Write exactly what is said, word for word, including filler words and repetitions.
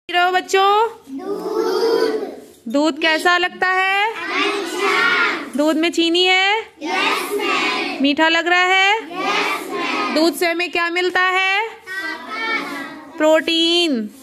रहे हो बच्चों? दूध। दूध कैसा लगता है? अच्छा। दूध में चीनी है? Yes ma'am. मीठा लग रहा है? Yes ma'am. दूध से हमें क्या मिलता है? प्रोटीन।